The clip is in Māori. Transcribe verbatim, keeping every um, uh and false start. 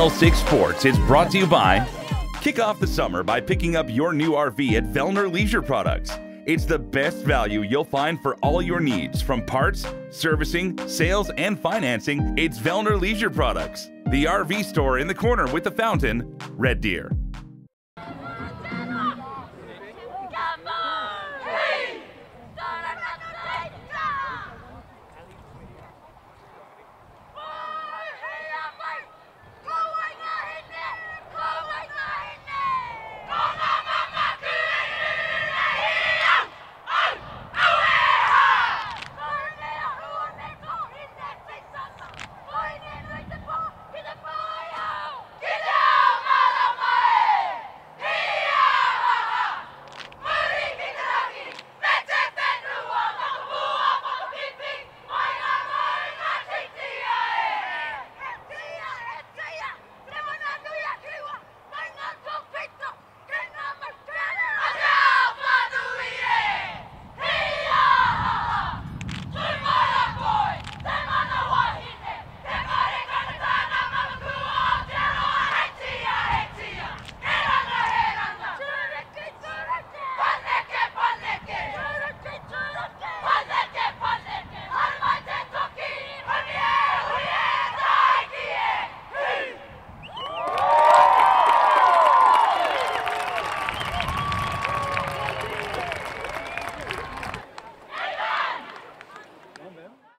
Channel six Sports is brought to you by Kick off the summer by picking up your new R V at Vellner Leisure Products. It's the best value you'll find for all your needs, from parts, servicing, sales, and financing. It's Vellner Leisure Products, the R V store in the corner with the fountain, Red Deer.